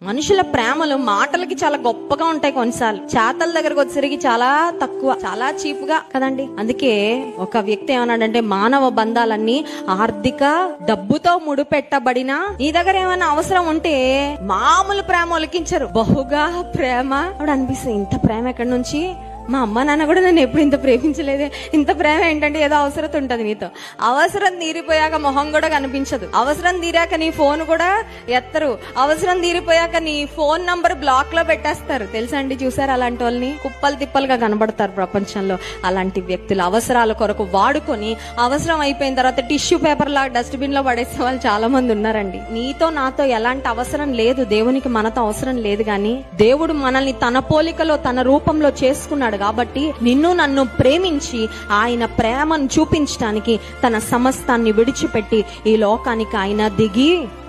మనుషుల ప్రేమలు మాటలకి చాలా గొప్పగా ఉంటాయి, కొన్నిసార్లు చేతల దగ్గరకు వచ్చేసరికి చాలా తక్కువ, చాలా చీప్ గా కదండి. అందుకే ఒక వ్యక్తి ఏమన్నాడంటే, మానవ బంధాలన్నీ ఆర్థిక డబ్బుతో ముడిపెట్టబడినా నీ దగ్గర ఏమైనా అవసరం ఉంటే మామూలు ప్రేమ ఒలికించరు, బహుగా ప్రేమ. అప్పుడు అనిపిస్తుంది, ఇంత ప్రేమ ఎక్కడి నుంచి? మా అమ్మ నాన్న కూడా నన్ను ఎప్పుడు ఇంత ప్రేమించలేదే. ఇంత ప్రేమ ఏంటంటే ఏదో అవసరం ఉంటది నీతో. అవసరం తీరిపోయాక మొహం కూడా కనిపించదు, అవసరం తీరాక నీ ఫోన్ కూడా ఎత్తరు, అవసరం తీరిపోయాక నీ ఫోన్ నంబర్ బ్లాక్ లో పెట్టేస్తారు. తెలుసా అండి, చూసారు అలాంటి వాళ్ళని? కుప్పలు తిప్పలుగా కనబడతారు ప్రపంచంలో. అలాంటి వ్యక్తులు అవసరాల కొరకు వాడుకొని అవసరం అయిపోయిన తర్వాత టిష్యూ పేపర్ లా డస్ట్బిన్ లో పడేసే వాళ్ళు చాలా మంది ఉన్నారండి. నీతో నాతో ఎలాంటి అవసరం లేదు, దేవునికి మనతో అవసరం లేదు. కానీ దేవుడు మనల్ని తన పోలికలో తన రూపంలో చేసుకున్నాడు కాబట్టి నిన్ను నన్ను ప్రేమించి ఆయన ప్రేమను చూపించడానికి తన సమస్తాన్ని విడిచిపెట్టి ఈ లోకానికి ఆయన దిగి